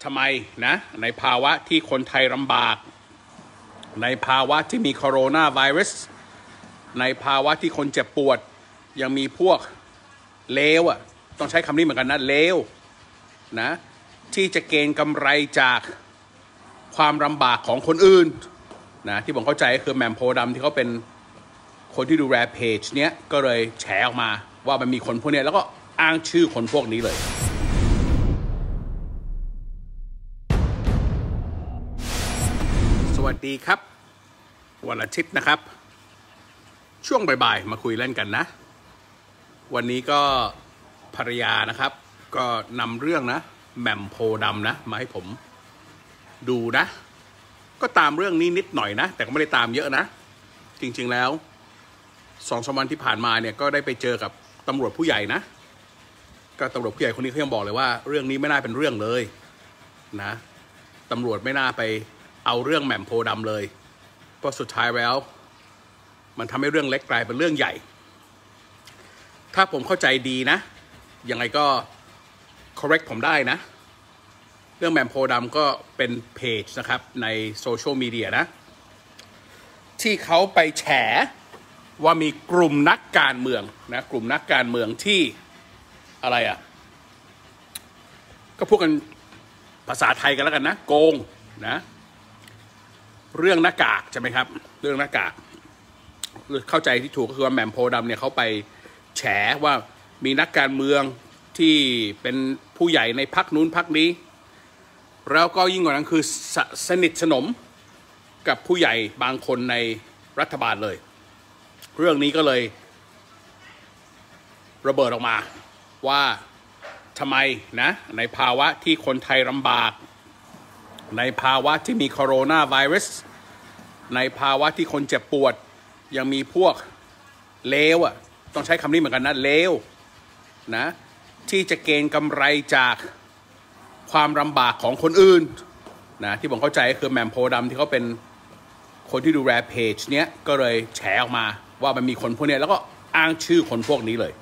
ทำไมนะในภาวะที่คนไทยลำบากในภาวะที่มีโคโรนาไวรัสในภาวะที่คนเจ็บปวดยังมีพวกเลวต้องใช้คำนี้เหมือนกันนะเลวนะที่จะเกณฑ์กำไรจากความลำบากของคนอื่นนะที่ผมเข้าใจก็คือแหม่มโพธิ์ดำที่เขาเป็นคนที่ดูแลเพจเนี้ยก็เลยแฉออกมาว่ามันมีคนพวกนี้แล้วก็อ้างชื่อคนพวกนี้เลยสวัสดีครับวันอาทิตย์นะครับช่วงบ่ายๆมาคุยเล่นกันนะวันนี้ก็ภรรยานะครับก็นำเรื่องนะแหม่มโพธิ์ดำนะมาให้ผมดูนะก็ตามเรื่องนี้นิดหน่อยนะแต่ก็ไม่ได้ตามเยอะนะจริงๆแล้ว2-3 วันที่ผ่านมาเนี่ยก็ได้ไปเจอกับตำรวจผู้ใหญ่นะก็ตำรวจผู้ใหญ่คนนี้เขายังบอกเลยว่าเรื่องนี้ไม่น่าเป็นเรื่องเลยนะตำรวจไม่น่าไปเอาเรื่องแหม่มโพธิ์ดำเลยเพราะสุดท้ายแล้วมันทำให้เรื่องเล็กกลายเป็นเรื่องใหญ่ถ้าผมเข้าใจดีนะยังไงก็ correct ผมได้นะเรื่องแหม่มโพธิ์ดำก็เป็นเพจนะครับในโซเชียลมีเดียนะที่เขาไปแฉว่ามีกลุ่มนักการเมืองนะกลุ่มนักการเมืองที่อะไรก็พูดกันภาษาไทยกันแล้วกันนะโกงนะเรื่องหน้ากากใช่ไหมครับเรื่องหน้ากากเข้าใจที่ถูกก็คือว่าแหม่มโพธิ์ดำเนี่ยเขาไปแฉว่ามีนักการเมืองที่เป็นผู้ใหญ่ในพรรคนู้นพรรคนี้แล้วก็ยิ่งกว่านั้นคือสนิทสนมกับผู้ใหญ่บางคนในรัฐบาลเลยเรื่องนี้ก็เลยระเบิดออกมาว่าทำไมนะในภาวะที่คนไทยลำบากในภาวะที่มีโคโรนาไวรัสในภาวะที่คนเจ็บปวดยังมีพวกเลวต้องใช้คำนี้เหมือนกันนะเลวนะที่จะเกณฑ์กำไรจากความลำบากของคนอื่นนะที่ผมเข้าใจก็คือแหม่มโพธิ์ดำที่เขาเป็นคนที่ดูแลเพจเนี้ยก็เลยแฉออกมาว่ามันมีคนพวกนี้แล้วก็อ้างชื่อคนพวกนี้เลย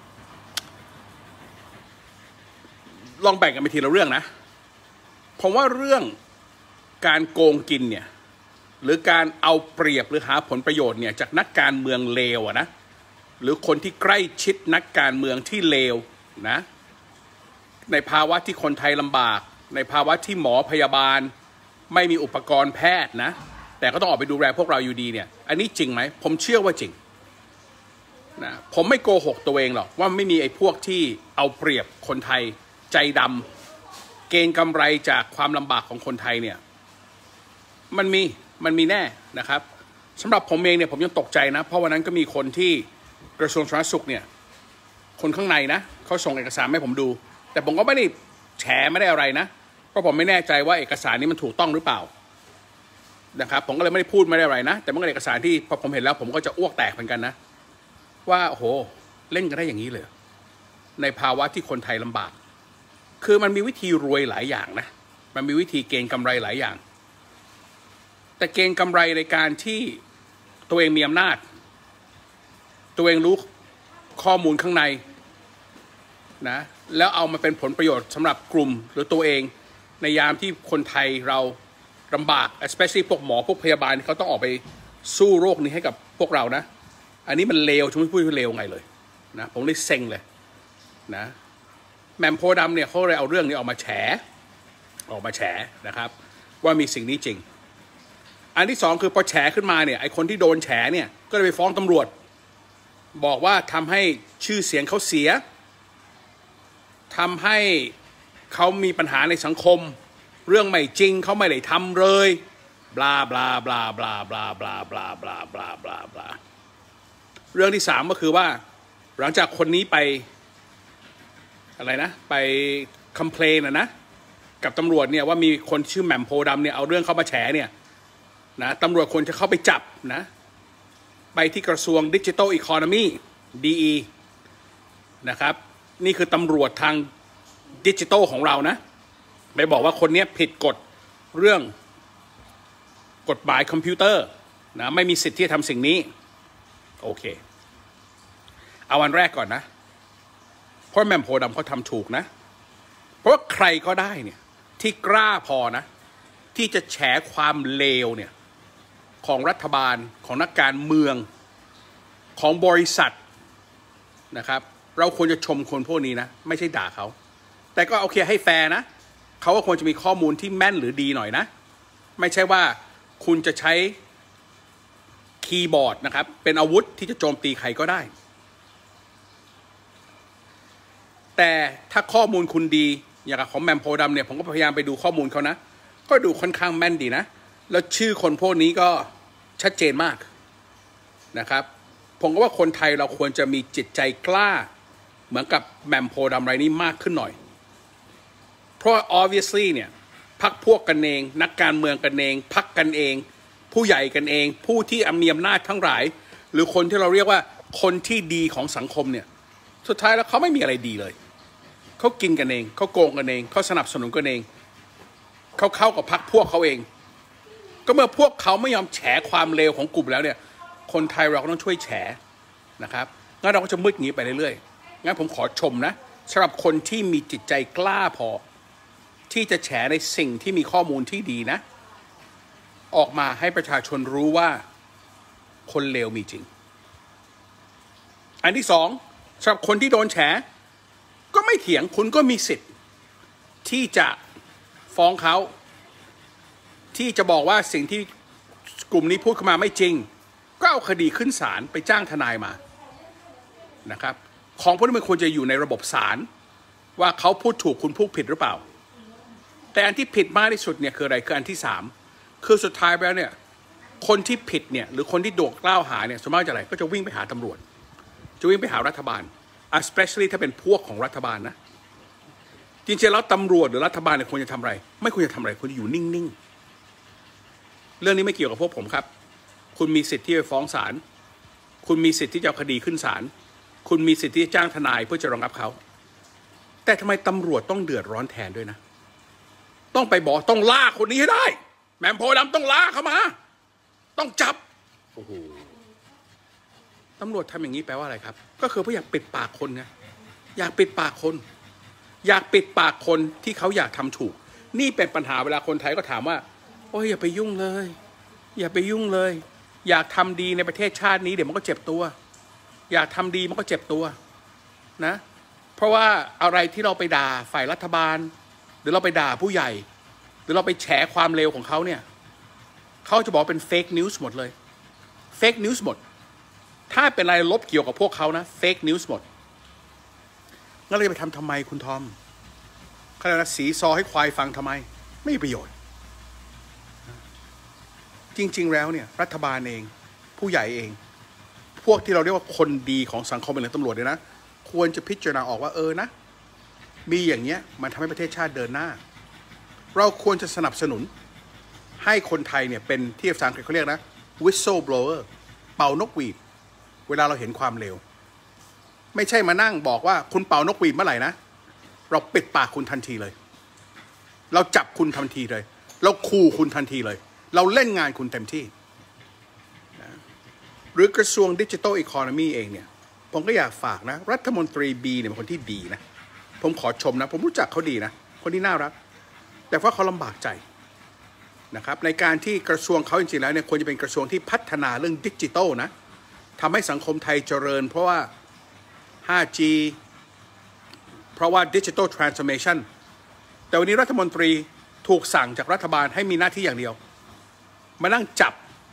ลองแบ่งกันไปทีละเรื่องนะผมว่าเรื่องการโกงกินเนี่ยหรือการเอาเปรียบหรือหาผลประโยชน์เนี่ยจากนักการเมืองเลวนะหรือคนที่ใกล้ชิดนักการเมืองที่เลวนะในภาวะที่คนไทยลำบากในภาวะที่หมอพยาบาลไม่มีอุปกรณ์แพทย์นะแต่ก็ต้องออกไปดูแลพวกเราอยู่ดีเนี่ยอันนี้จริงไหมผมเชื่อว่าจริงนะผมไม่โกหกตัวเองหรอกว่าไม่มีไอ้พวกที่เอาเปรียบคนไทยใจดำเกณฑ์กำไรจากความลำบากของคนไทยเนี่ยมันมีแน่นะครับสำหรับผมเองเนี่ยผมยังตกใจนะเพราะวันนั้นก็มีคนที่กระทรวงสาธารณสุขเนี่ยคนข้างในนะเขาส่งเอกสารให้ผมดูแต่ผมก็ไม่ได้แฉไม่ได้อะไรนะเพราะผมไม่แน่ใจว่าเอกสารนี้มันถูกต้องหรือเปล่านะครับผมก็เลยไม่ได้พูดไม่ได้อะไรนะแต่มันก็เอกสารที่พอผมเห็นแล้วผมก็จะอ้วกแตกเหมือนกันนะว่าโอ้โหเล่นกันได้อย่างนี้เลยในภาวะที่คนไทยลำบากคือมันมีวิธีรวยหลายอย่างนะมันมีวิธีเกณฑ์กำไรหลายอย่างแต่เกณฑ์กำไรในการที่ตัวเองมีอำนาจตัวเองรู้ข้อมูลข้างในนะแล้วเอามาเป็นผลประโยชน์สำหรับกลุ่มหรือตัวเองในยามที่คนไทยเราลำบาก especially พวกหมอพวกพยาบาลเขาต้องออกไปสู้โรคนี้ให้กับพวกเรานะอันนี้มันเลวฉันไม่พูดว่าเลวไงเลยนะผมเลยเซ็งเลยนะแหม่มโพธิ์ดำเนี่ยเขาเลยเอาเรื่องนี้ออกมาแฉนะครับว่ามีสิ่งนี้จริงอันที่สองคือพอแฉขึ้นมาเนี่ยไอคนที่โดนแฉเนี่ยก็เลยไปฟ้องตำรวจบอกว่าทำให้ชื่อเสียงเขาเสียทำให้เขามีปัญหาในสังคมเรื่องไม่จริงเขาไม่ได้ทำเลยบลาบลาบลาบลาบลาบลาบลาบลาบลาบลาบลาเรื่องที่สามก็คือว่าหลังจากคนนี้ไปอะไรนะไปคอมเพลนนะกับตำรวจเนี่ยว่ามีคนชื่อแหม่มโพธิ์ดำเนี่ยเอาเรื่องเข้ามาแฉเนี่ยนะตำรวจควรจะเข้าไปจับนะไปที่กระทรวงดิจิทัลอีโคโนมี DE นะครับนี่คือตำรวจทางดิจิทัลของเรานะไปบอกว่าคนนี้ผิดกฎเรื่องกฎหมายคอมพิวเตอร์นะไม่มีสิทธิ์ที่จะทำสิ่งนี้โอเคเอาวันแรกก่อนนะเพราะแหม่มโพธิ์ดำเขาทำถูกนะเพราะว่าใครก็ได้เนี่ยทที่กล้าพอนะที่จะแฉความเลวเนี่ยของรัฐบาลของนักการเมืองของบริษัทนะครับเราควรจะชมคนพวกนี้นะไม่ใช่ด่าเขาแต่ก็โอเคให้แฟร์นะเขาก็ควรจะมีข้อมูลที่แม่นหรือดีหน่อยนะไม่ใช่ว่าคุณจะใช้คีย์บอร์ดนะครับเป็นอาวุธที่จะโจมตีใครก็ได้แต่ถ้าข้อมูลคุณดีอย่างของแมมโพดำเนี่ยผมก็พยายามไปดูข้อมูลเขานะก็ดูค่อนข้างแม่นดีนะแล้วชื่อคนพวกนี้ก็ชัดเจนมากนะครับผมก็ว่าคนไทยเราควรจะมีจิตใจกล้าเหมือนกับแมมโพดำไรนี้มากขึ้นหน่อยเพราะ obviously เนี่ยพรรคพวกกันเองนักการเมืองกันเองพรรคกันเองผู้ใหญ่กันเองผู้ที่มีอำนาจทั้งหลายหรือคนที่เราเรียกว่าคนที่ดีของสังคมเนี่ยสุดท้ายแล้วเขาไม่มีอะไรดีเลยเขากินกันเองเขาโกงกันเองเขาสนับสนุนกันเองเขาเข้ากับพรรคพวกเขาเองก็เมื่อพวกเขาไม่ยอมแฉความเลวของกลุ่มแล้วเนี่ยคนไทยเราก็ต้องช่วยแฉนะครับงั้นเราก็จะมืดอย่างนี้ไปเรื่อยๆงั้นผมขอชมนะสำหรับคนที่มีจิตใจกล้าพอที่จะแฉในสิ่งที่มีข้อมูลที่ดีนะออกมาให้ประชาชนรู้ว่าคนเลวมีจริงอันที่สองสำหรับคนที่โดนแฉก็ไม่เถียงคุณก็มีสิทธิ์ที่จะฟ้องเขาที่จะบอกว่าสิ่งที่กลุ่มนี้พูดขึ้นมาไม่จริงก็เอาคดีขึ้นศาลไปจ้างทนายมานะครับของพวกนี้มันควรจะอยู่ในระบบศาลว่าเขาพูดถูกคุณพูดผิดหรือเปล่าแต่อันที่ผิดมากที่สุดเนี่ยคืออะไรคืออันที่สามคือสุดท้ายแล้วเนี่ยคนที่ผิดเนี่ยหรือคนที่โดนกล่าวหาเนี่ยสมมติจะอะไรก็จะวิ่งไปหาตำรวจจะวิ่งไปหารัฐบาล especially ถ้าเป็นพวกของรัฐบาลนะจริงๆแล้วตำรวจหรือรัฐบาลเนี่ยควรจะทำอะไรไม่ควรจะทำอะไรควรจะอยู่นิ่งๆเรื่องนี้ไม่เกี่ยวกับพวกผมครับคุณมีสิทธิ์ที่จะฟ้องศาลคุณมีสิทธิ์ที่จะเอาคดีขึ้นศาลคุณมีสิทธิ์ที่จะจ้างทนายเพื่อจะรองรับเขาแต่ทำไมตำรวจต้องเดือดร้อนแทนด้วยนะต้องไปบอกต้องล่าคนนี้ให้ได้แมมโพดำต้องล่าเขามาต้องจับโอ้โหตำรวจทำอย่างนี้แปลว่าอะไรครับก็คือเพื่ออยากปิดปากคนไงอยากปิดปากคนอยากปิดปากคนที่เขาอยากทำถูกนี่เป็นปัญหาเวลาคนไทยก็ถามว่าโอ้ยอย่าไปยุ่งเลยอย่าไปยุ่งเลยอยากทำดีในประเทศชาตินี้เดี๋ยวมันก็เจ็บตัวอยากทำดีมันก็เจ็บตัวนะเพราะว่าอะไรที่เราไปด่าฝ่ายรัฐบาลหรือเราไปด่าผู้ใหญ่หรือเราไปแฉความเลวของเขาเนี่ยเขาจะบอกเป็นเฟกนิวส์หมดเลยเฟกนิวส์หมดถ้าเป็นอะไรลบเกี่ยวกับพวกเขานะเฟกนิวส์หมดงั้นเราจะไปทำไมคุณทอมเขาเรียกว่าสีซอให้ควายฟังทำไมไม่มีประโยชน์จริงๆแล้วเนี่ยรัฐบาลเองผู้ใหญ่เองพวกที่เราเรียกว่าคนดีของสังคมเป็นตำรวจเนี่ยนะควรจะพิจารณาออกว่านะมีอย่างเงี้ยมันทำให้ประเทศชาติเดินหน้าเราควรจะสนับสนุนให้คนไทยเนี่ยเป็นที่ภาษาอังกฤษเขาเรียกนะ whistle blower เป่านกหวีดเวลาเราเห็นความเลวไม่ใช่มานั่งบอกว่าคุณเป่านกหวีดเมื่อไหร่นะเราปิดปากคุณทันทีเลยเราจับคุณทันทีเลยเราขู่คุณทันทีเลยเราเล่นงานคุณเต็มที่หรือกระทรวงดิจิทัลอีโคโนมีเองเนี่ยผมก็อยากฝากนะรัฐมนตรีบีเนี่ยเป็นคนที่ดีนะผมขอชมนะผมรู้จักเขาดีนะคนที่น่ารักแต่ว่าเขาลำบากใจนะครับในการที่กระทรวงเขาจริงๆแล้วเนี่ยควรจะเป็นกระทรวงที่พัฒนาเรื่องดิจิทัลนะทำให้สังคมไทยเจริญเพราะว่า 5G เพราะว่า Digital Transformation แต่วันนี้รัฐมนตรีถูกสั่งจากรัฐบาลให้มีหน้าที่อย่างเดียวมานั่งจับ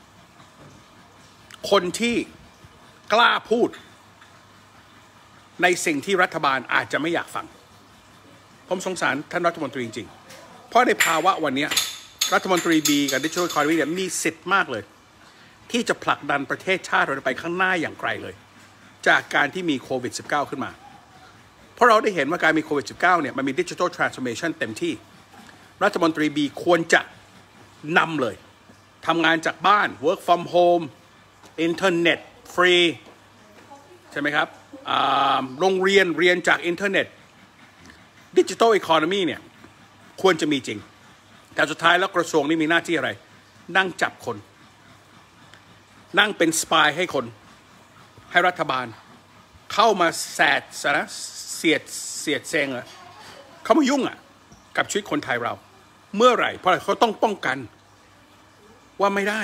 คนที่กล้าพูดในสิ่งที่รัฐบาลอาจจะไม่อยากฟังผมสงสารท่านรัฐมนตรีจริงๆเพราะในภาวะวันนี้รัฐมนตรีบีกับ Digital Economy เนี่ยมีสิทธิ์มากเลยที่จะผลักดันประเทศชาติเราไปข้างหน้าอย่างไกลเลยจากการที่มีโควิด -19 ขึ้นมาเพราะเราได้เห็นว่าการมีโควิด -19 เนี่ยมันมี Digital Transformation เต็มที่รัฐมนตรีบีควรจะนำเลยทำงานจากบ้าน work from home อินเทอร์เน็ตฟรีใช่ไหมครับโรงเรียนเรียนจากอินเทอร์เน็ตดิจิทัลอีโคโนมีเนี่ยควรจะมีจริงแต่สุดท้ายแล้วกระทรวงนี้มีหน้าที่อะไรนั่งจับคนนั่งเป็นสปายให้คนให้รัฐบาลเข้ามาแสดนะเสียดเซงเขามายุ่งกับชีวิตคนไทยเราเมื่อไหร่เพราะอะไรเขาต้องป้องกันว่าไม่ได้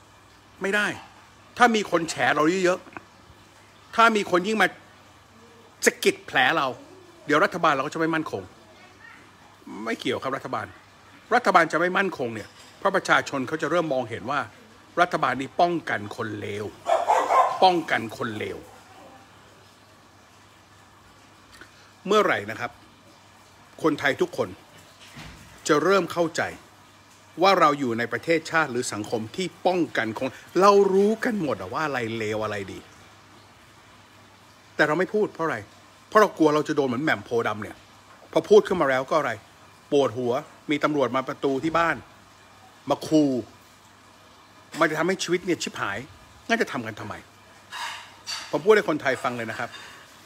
ถ้ามีคนแฉเราเยอะๆถ้ามีคนยิ่งมาสะกิดแผลเราเดี๋ยวรัฐบาลเราก็จะไม่มั่นคงไม่เกี่ยวครับรัฐบาลจะไม่มั่นคงเนี่ยเพราะประชาชนเขาจะเริ่มมองเห็นว่ารัฐบาลนี้ป้องกันคนเลวเมื่อไหร่นะครับคนไทยทุกคนจะเริ่มเข้าใจว่าเราอยู่ในประเทศชาติหรือสังคมที่ป้องกันคนเรารู้กันหมดว่าอะไรเลวอะไรดีแต่เราไม่พูดเพราะอะไรเพราะเรากลัวเราจะโดนเหมือนแหม่มโพธิ์ดำเนี่ยพอพูดขึ้นมาแล้วก็อะไรปวดหัวมีตำรวจมาประตูที่บ้านมาคูมันจะทำให้ชีวิตเนี่ยชิบหายงั้นจะทำกันทำไมผมพูดให้คนไทยฟังเลยนะครับ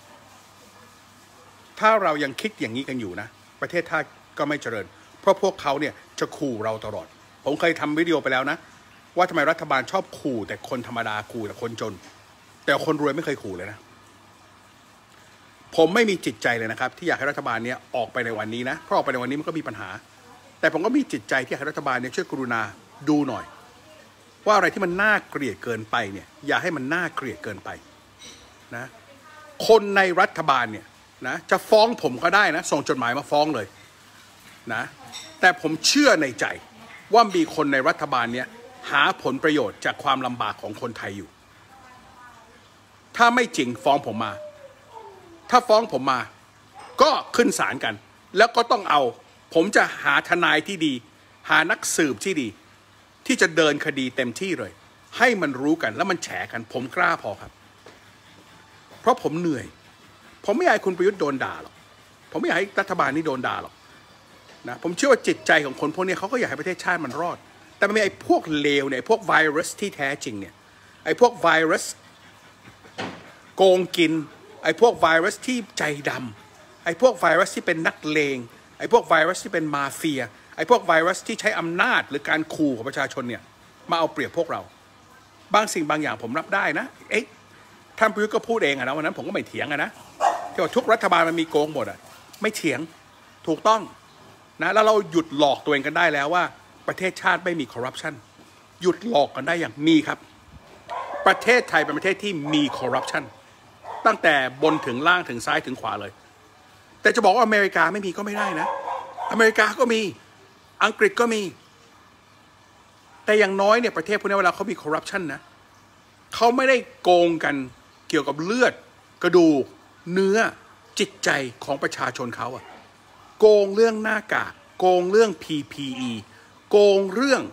ถ้าเรายังคิดอย่างนี้กันอยู่นะประเทศชาติก็ไม่เจริญเพราะพวกเขาเนี่ยจะขู่เราตลอดผมเคยทำวิดีโอไปแล้วนะว่าทำไมรัฐบาลชอบขู่แต่คนธรรมดาขู่แต่คนจนแต่คนรวยไม่เคยขู่เลยนะผมไม่มีจิตใจเลยนะครับที่อยากให้รัฐบาลเนี่ยออกไปในวันนี้นะเพราะออกไปในวันนี้มันก็มีปัญหาแต่ผมก็มีจิตใจที่อยากให้รัฐบาลเนี่ยช่วยกรุณาดูหน่อยว่าอะไรที่มันน่าเกลียดเกินไปเนี่ยอย่าให้มันน่าเกลียดเกินไปนะคนในรัฐบาลเนี่ยนะจะฟ้องผมก็ได้นะส่งจดหมายมาฟ้องเลยนะแต่ผมเชื่อในใจว่ามีคนในรัฐบาลเนี่ยหาผลประโยชน์จากความลำบากของคนไทยอยู่ถ้าไม่จริงฟ้องผมมาถ้าฟ้องผมมาก็ขึ้นศาลกันแล้วก็ต้องเอาผมจะหาทนายที่ดีหานักสืบที่ดีที่จะเดินคดีเต็มที่เลยให้มันรู้กันแล้วมันแฉกันผมกล้าพอครับเพราะผมเหนื่อยผมไม่อยากให้คุณประยุทธ์โดนด่าหรอกผมไม่อยากให้รัฐบาลนี้โดนด่าหรอกนะผมเชื่อว่าจิตใจของคนพวกนี้เขาก็อยากให้ประเทศชาติมันรอดแต่มันมีไอ้พวกเลวเนี่ยพวกไวรัสที่แท้จริงเนี่ยไอ้พวกไวรัสโกงกินไอ้พวกไวรัสที่ใจดำไอ้พวกไวรัสที่เป็นนักเลงไอ้พวกไวรัสที่เป็นมาเฟียไอ้พวกไวรัสที่ใช้อำนาจหรือการขู่ของประชาชนเนี่ยมาเอาเปรียบพวกเราบางสิ่งบางอย่างผมรับได้นะท่านประยุทธ์ก็พูดเองนะวันนั้นผมก็ไม่เถียงนะที่ว่าทุกรัฐบาลมันมีโกงหมดไม่เถียงถูกต้องนะแล้วเราหยุดหลอกตัวเองกันได้แล้วว่าประเทศชาติไม่มีคอร์รัปชันหยุดหลอกกันได้อย่างมีครับประเทศไทยเป็นประเทศที่มีคอร์รัปชันตั้งแต่บนถึงล่างถึงซ้ายถึงขวาเลยแต่จะบอกว่าอเมริกาไม่มีก็ไม่ได้นะอเมริกาก็มีอังกฤษก็มีแต่อย่างน้อยเนี่ยประเทศพวกนี้เวลาเขามีคอร์รัปชันนะเขาไม่ได้โกงกันเกี่ยวกับเลือดกระดูกเนื้อจิตใจของประชาชนเขาโกงเรื่องหน้ากากโกงเรื่อง PPE โกงเรื่อง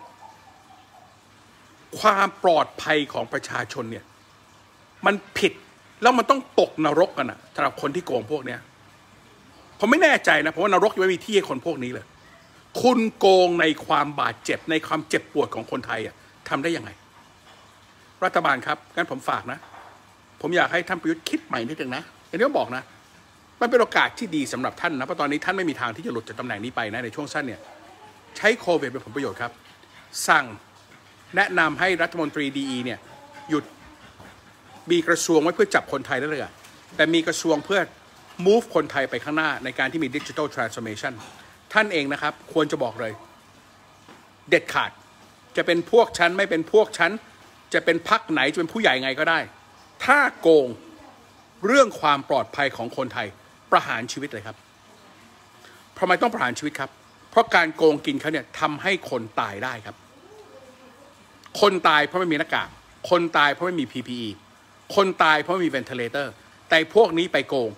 ความปลอดภัยของประชาชนเนี่ยมันผิดแล้วมันต้องตกนรกกันสำหรับคนที่โกงพวกเนี้ยผมไม่แน่ใจนะเพราะว่านรกยังไม่มีที่ให้คนพวกนี้เลยคุณโกงในความบาดเจ็บในความเจ็บปวดของคนไทยทำได้ยังไงรัฐบาลครับงั้นผมฝากนะผมอยากให้ท่านประยุทธ์คิดใหม่นิดนึงนะอย่างที่ผมบอกนะมันเป็นโอกาสที่ดีสำหรับท่านนะเพราะตอนนี้ท่านไม่มีทางที่จะหลุดจากตำแหน่งนี้ไปนะในช่วงสั้นเนี่ยใช้โควิดเป็นผลประโยชน์ครับสั่งแนะนำให้รัฐมนตรีดีเนี่ยหยุดมีกระทรวงไว้เพื่อจับคนไทยได้เลยแต่มีกระทรวงเพื่อ move คนไทยไปข้างหน้าในการที่มี digital transformation ท่านเองนะครับควรจะบอกเลยเด็ดขาดจะเป็นพวกชั้นไม่เป็นพวกชั้นจะเป็นพรรคไหนจะเป็นผู้ใหญ่ไงก็ได้ถ้าโกงเรื่องความปลอดภัยของคนไทยประหารชีวิตเลยครับทำไมต้องประหารชีวิตครับเพราะการโกงกินเขาเนี่ยทำให้คนตายได้ครับคนตายเพราะไม่มีหน้ากากคนตายเพราะไม่มี PPE คนตายเพราะไม่มี ventilator แต่พวกนี้ไปโกง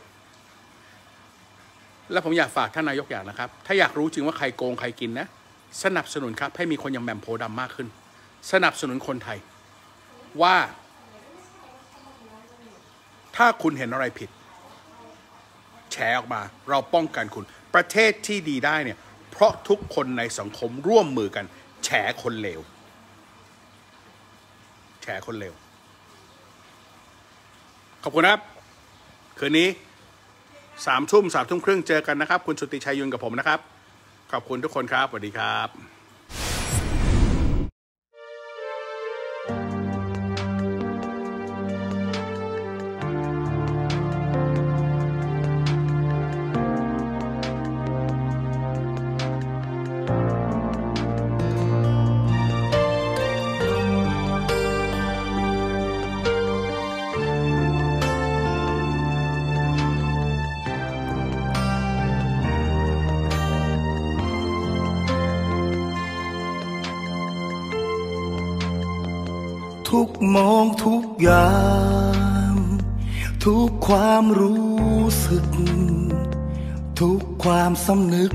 แล้วผมอยากฝากท่านนายกอย่างนะครับถ้าอยากรู้จริงว่าใครโกงใครกินนะสนับสนุนครับให้มีคนอย่างแหม่มโพธิ์ดำมากขึ้นสนับสนุนคนไทยว่าถ้าคุณเห็นอะไรผิดแฉออกมาเราป้องกันคุณประเทศที่ดีได้เนี่ยเพราะทุกคนในสังคมร่วมมือกันแฉคนเลวแฉคนเลวขอบคุณครับคืนนี้3 ทุ่มครึ่งเจอกันนะครับคุณสุทธิชัยยุนกับผมนะครับขอบคุณทุกคนครับสวัสดีครับทุกมองทุกอย่างทุกความรู้สึกทุกความสำนึก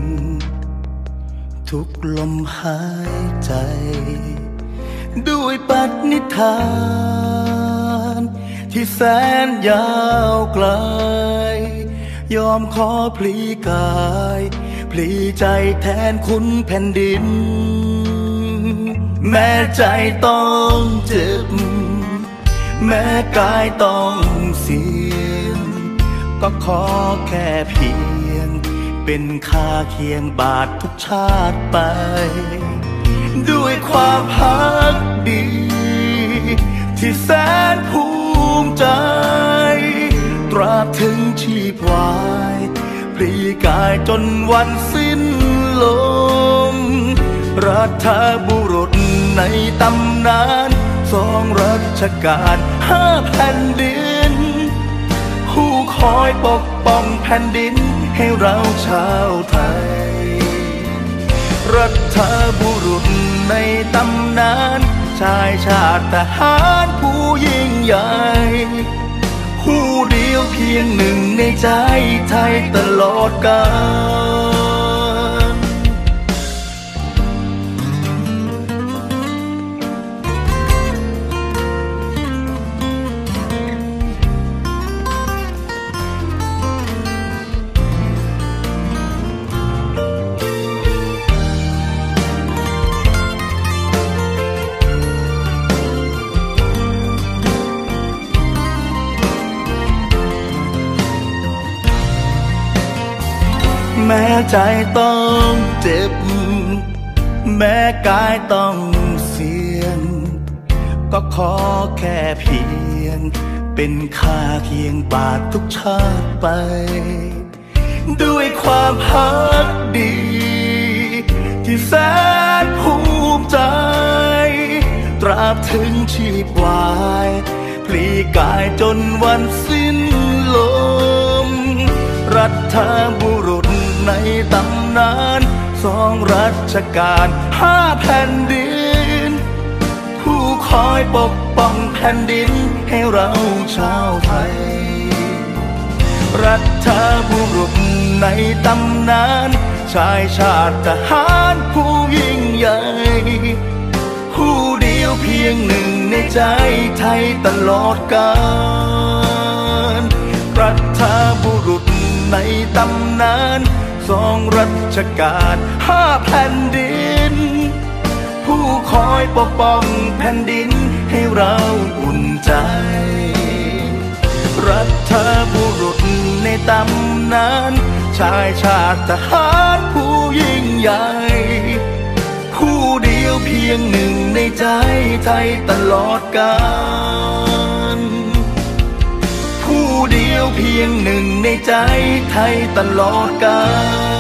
ทุกลมหายใจด้วยปณิธานที่แสนยาวไกลยอมขอพลีกายพลีใจแทนคุณแผ่นดินแม้ใจต้องเจ็บแม้กายต้องเสี่ยงก็ขอแค่เพียงเป็นค่าเคียงบาททุกชาติไปด้วยความพักดีที่แสนภูมิใจตราบถึงชีพวายพลีกายจนวันสิ้นลมรัฐบุรุษในตำนานสองรัชกาลห้าแผ่นดินผู้คอยปกป้องแผ่นดินให้เราชาวไทยรัฐบุรุษในตำนานชายชาติทหารผู้ยิ่งใหญ่ผู้เดียวเพียงหนึ่งในใจไทยตลอดกาลแม้ใจต้องเจ็บแม้กายต้องเสี่ยงก็ขอแค่เพียงเป็นค่าเคียงบาททุกชาติไปด้วยความพักดีที่แสนภูมิใจตราบถึงชีพวายพลีกายจนวันสิ้นลมรัฐบุรุษในตำนานสองรัชกาลห้าแผ่นดินผู้คอยปกป้องแผ่นดินให้เราชาวไทยรัฐบุรุษในตำนานชายชาติทหารผู้ยิ่งใหญ่ผู้เดียวเพียงหนึ่งในใจไทยตลอดกาลรัฐบุรุษในตำนานสองรัชกาลห้าแผ่นดินผู้คอยปกป้องแผ่นดินให้เราอุ่นใจรัฐบุรุษในตำนานชายชาติทหารผู้ยิ่งใหญ่ผู้เดียวเพียงหนึ่งในใจไทยตลอดกาลผู้เดียวเพียงหนึ่งในใจไทยตลอดกาล